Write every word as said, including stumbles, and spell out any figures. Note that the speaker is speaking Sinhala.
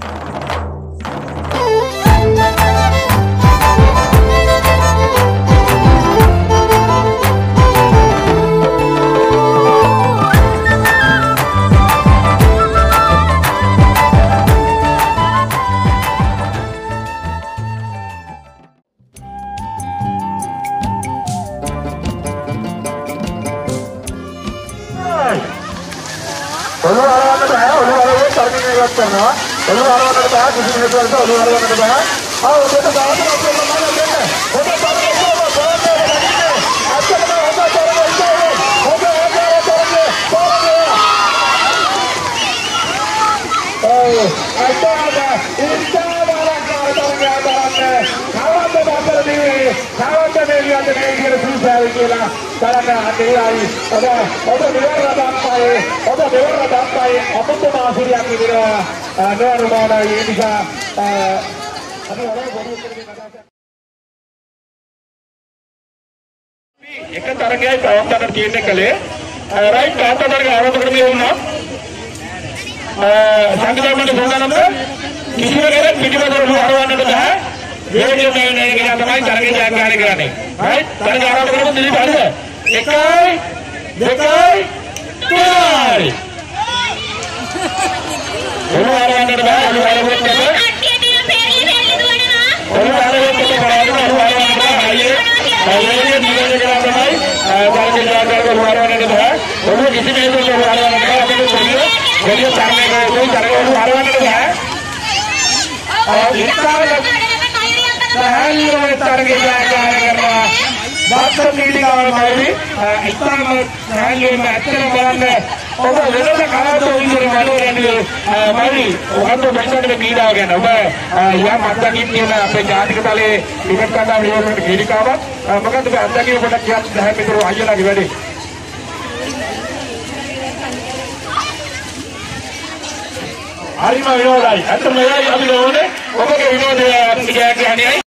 එක තරගයයි ප්‍රවර්තන තියෙන්නේ කලේ රයිට් කාන්තාවගේ ආරම්භ ක්‍රමයේ වුණා සංගීතමය සෝදානම්ද කිසිම කෙනෙක් පිටිපස්සට හරවන්නට බෑ වේදිකේ මේ කියන තමයි තරගය ජයග්‍රහණය කරන්නේ රයිට් තරගය ආරම්භ කරමු දිලිප් හරිද එකයි දෙකයි තුනයි ඔන්න හරවන්නට බෑ ඔන්න හරවන්නට බෑ කට්ටිය දින පෙරලි පෙරලි දුවනවා ඔන්න හරවන්නට බෑ ඔන්න හරවන්නට බෑ අයියේ අයියේ දිනේ කරා තමයි තරගය ජයග්‍රහණය කරවන්නට බෑ ඔන්න කිසි මේකේ හරවන්නට බෑ අපිට පොඩිය පොඩිය තරගය කරේ තරගය හරවන්නට බෑ ආ ඉස්සාවල සහල්ලෝ තරගය ජයග්‍රහණය කරනවා ඩාක්ටර් නීතිකාවල මාරි ඉස්සාම සහල්ලෝ ඇත්තටම බලන්න ඔබ වෙනද කාලතෝ ඉන්නේ වලෝරන්නේ මාරි ඔබට මෙතනට කීඩාව ගැන ඔබ යා මතකින් කියන අපේ ජාතික තලයේ ක්‍රිකට් කණ්ඩායම නියෝජනයට කීඩිකාවක් මොකද ඔබ අත්දැකීම පොඩක් කියන්න දහය මෙතන අයියලාගේ වැඩේ හරිම විනෝදයි අතම මෙයයි අපි ඕනේ ඔබගේ විනෝදය අපි ජයග්‍රහණයයි